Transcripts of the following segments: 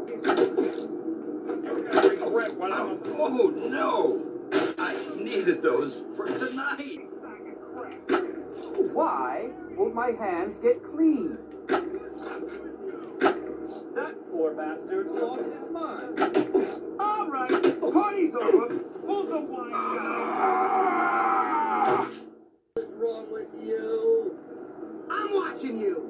Regret what I'm. Oh no! I needed those for tonight. Why won't my hands get clean? That poor bastard's lost his mind. All right, party's over. Pull the wine down. What's wrong with you? I'm watching you.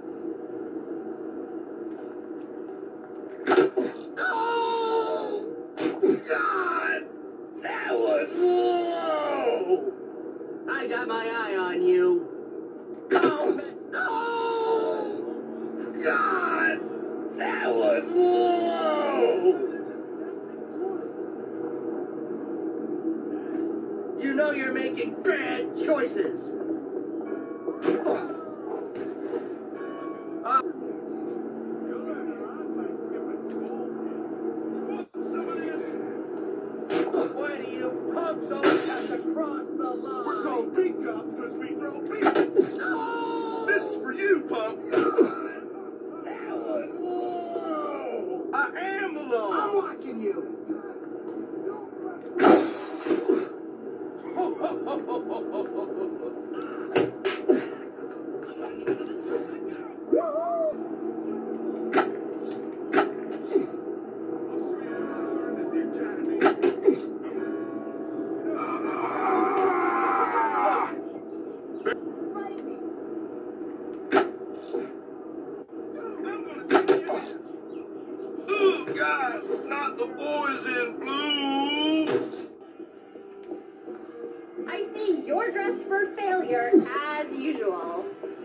Oh! God! That was low! I got my eye on you. Oh! Oh! God! That was low! You know you're making bad choices. Why do you punks always have to cross the line? We're called beat cops because we throw beat. No! This is for you, punk. That was low! I am the law. I'm watching you. Oh, God, not the boys in blue. I see you're dressed for failure, as usual.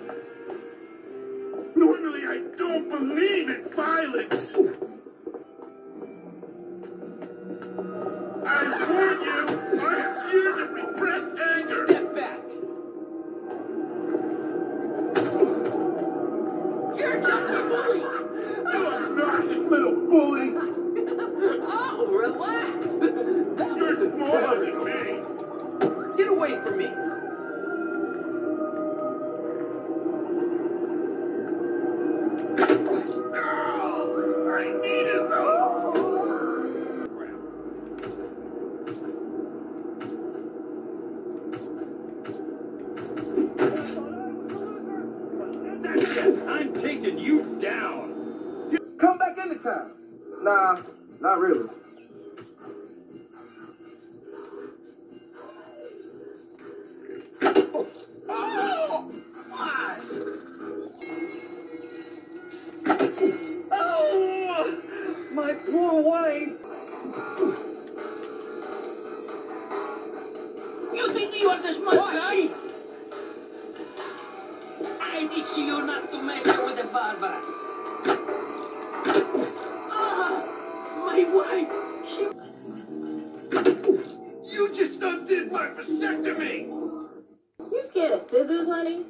Normally, I don't believe in violence. I warn you, I am here to repress anger. Step back. You're just a bully. You obnoxious little bully. Oh, relax. You're smaller than me. Get away from me. I needed those. That's it! I'm taking you down! Come back into town. Nah, not really. Oh! What? Oh! My poor wife. You think you are this much guy? I teach you not to mess with the barber. Ah! My wife! She... You just undid my vasectomy. You scared of scissors, honey?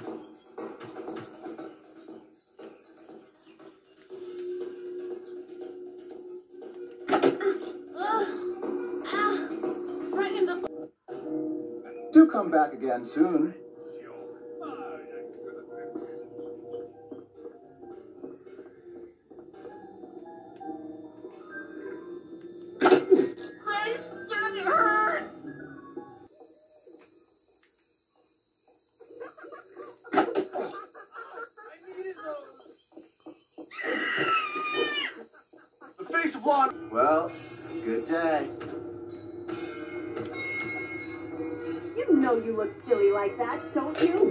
Right in the... Do come back again soon. The face of law. Well, good day. You know you look silly like that, don't you?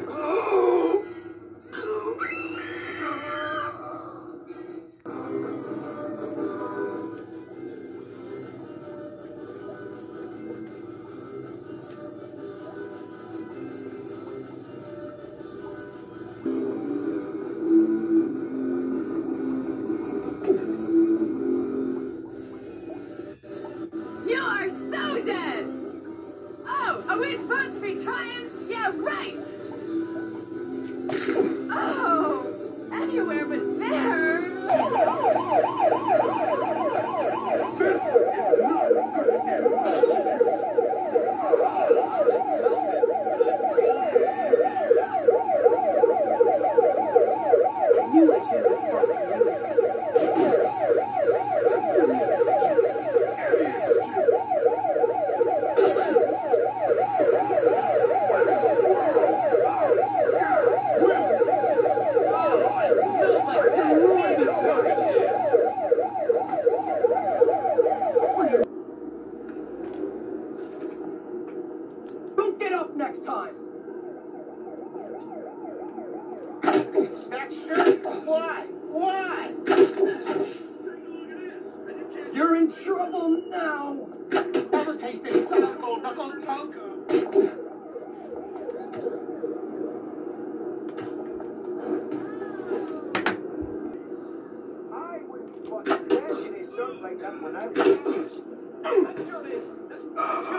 You are so dead! Oh, are we supposed to be trying? Yeah, right! in trouble now. Ever tasted sour knuckle poker? I wouldn't fucking imagine it sounds like that when I was... That shirt is...